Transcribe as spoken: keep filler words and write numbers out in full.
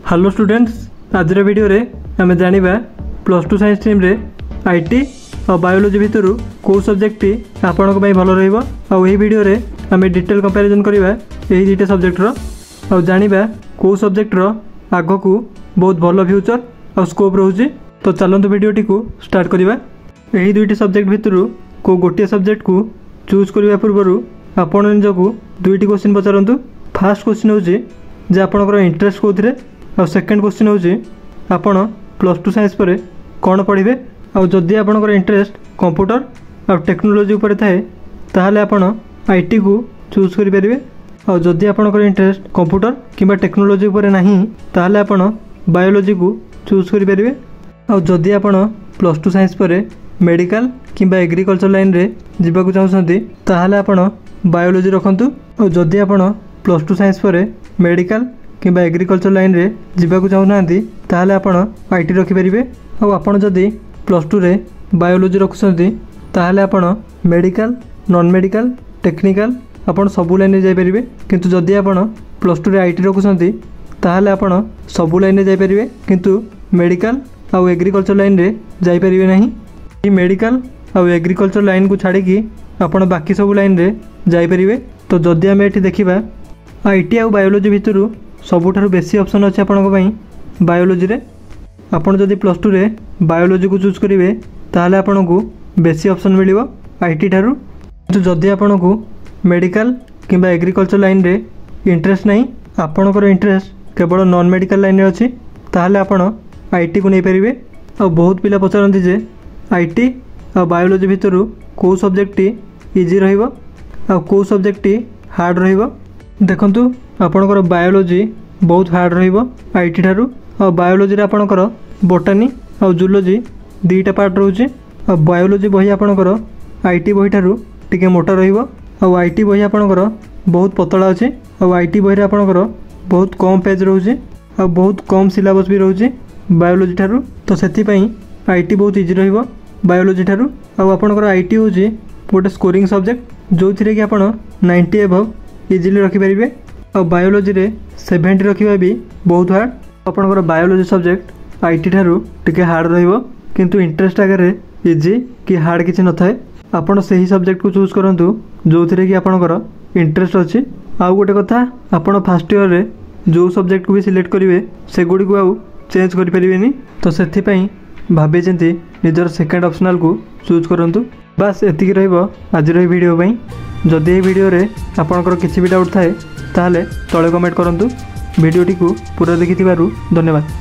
Hello students, आज video रे आम जाना प्लस टू साइंस स्ट्रीम रे आईटी और बायोलॉजी भितर कौ सब्जेक्ट आपण भल रही वीडियो रे आम डिटेल कंपैरिजन करवा यही दुईटा सब्जेक्टर और जाना कौ सब्जेक्टर आग को बहुत भल फ्यूचर और स्कोप रोचे। तो चलते वीडियोटी को स्टार्ट करवा। यही दुईटी सब्जेक्ट भितर को गोटे सब्जेक्ट को चूज करने पूर्व आपण निजक दुईटी क्वेश्चन पचारतु। फास्ट क्वेश्चन हूँ जे आपंकर इंटरेस्ट कौन और सेकेंड क्वेश्चन हूँ आपण प्लस टू साइंस पर कौन पढ़े और जदि आपंकर इंटरेस्ट कंप्यूटर और टेक्नोलोजी उपर थाए ताहले आपण आईटी को चूज करेंगे और जदि आपंकर इंटरेस्ट कंप्यूटर किंबा टेक्नोलोजी उपर नहीं ताहले आपण बायोलॉजी को चूज करेंगे और जदि आपण प्लस टू साइंस पर मेडिकल किंबा एग्रीकल्चर लाइन रे जीवाक चाहते ताहले आपण बायोलॉजी रखंतु और जदि आपण प्लस टू साइंस पर मेडिकल किंबा एग्रीकल्चर लाइन रे जीवाक चाहूना ताहले आपण आईटी रखिपारे और आपण जदि प्लस टू रे बायोलॉजी रखुଛନ୍ତି ताहले आपण मेडिकल नॉन मेडिकल टेक्निकल आपण सबु लाइन रे जाई परिबे। किंतु जदि आपण प्लस टू रे आईटी रखुଛନ୍ତି ताहले आपण सबु लाइन रे जाई परिबे किंतु मेडिकल और एग्रीकल्चर लाइन रे जाई परिबे नहीं। ये मेडिकल और एग्रीकल्चर लाइन को छाड़ी कि आपण बाकी सबु लाइन रे जाई परिबे। तो जदि आम एठी देखिबा आईटी और बायोलॉजी भितर सबुठारु बेसी ऑप्शन अच्छे आपनको पई बायोलॉजी रे। आपण जदि प्लस टू रे बायोलॉजी को चूज करेंगे ताहले आपनको बेसी ऑप्शन मिलिबो आईटी ठारू। तो जदि आपनको मेडिकल किंबा एग्रीकल्चर लाइन रे इंटरेस्ट नहीं आपणकर इंटरेस्ट केवल नॉन मेडिकल लाइन रे अछि ताहले आपण आईटी को नहीं पारिबे। और बहुत पिला पचारंती जे आईटी और बायोलॉजी भितर को सब्जेक्ट इजी रहिबो और को सब्जेक्ट हार्ड रहिबो। देखंतु आपणकर बायोलॉजी बहुत हार्ड रहिबो आईटी ठारू और बायोलॉजी रे आपणकर बोटानी और जूलॉजी दुईटा पार्ट रोचे और बायोलॉजी बही आपणकर आईटी बही ठारू टिके मोटा रहिबो और आईटी बही आपणकर बहुत पतला अछि और आईटी बही रे आपणकर बहुत कम पेज रोचे और बहुत कम सिलेबस भी रोचे बायोलॉजी ठारू। तो सेति पई आईटी बहुत इजी रहिबो बायोलॉजी ठारू और आपणकर आईटी होची गोटे स्कोरिंग सब्जेक्ट जो थिरे कि आपण नाइंटी एबव इजीली रखि परिबे और बायोलॉजी रे सेवेंटी रखिबा भी बहुत हार्ड। आपणकर बायोलॉजी सब्जेक्ट आईटी ठारू टिके हार्ड रहिबो किंतु इंटरेस्ट आगे इजी कि हार्ड किछि न थाए। आपण सही सब्जेक्ट को चूज करंतु जो थिरे कि आपणकर इंटरेस्ट अछि। आउ गोटे कथा आपण फर्स्ट ईयर रे जो सब्जेक्ट को भी सिलेक्ट करिवे से गुडी को आउ चेंज करि परिबेनी। तो सेथि पई भाबे चिंती निजर सेकंड ऑप्शनल को चूज करंतु। बस एतिकी रहइबो आज रो वीडियो पई। जदि ए वीडियो रे आपणकर किछि भी डाउट थाए ताहले तळे कमेंट करंतु। वीडियोटी को पूरा देखिथिबारु धन्यवाद।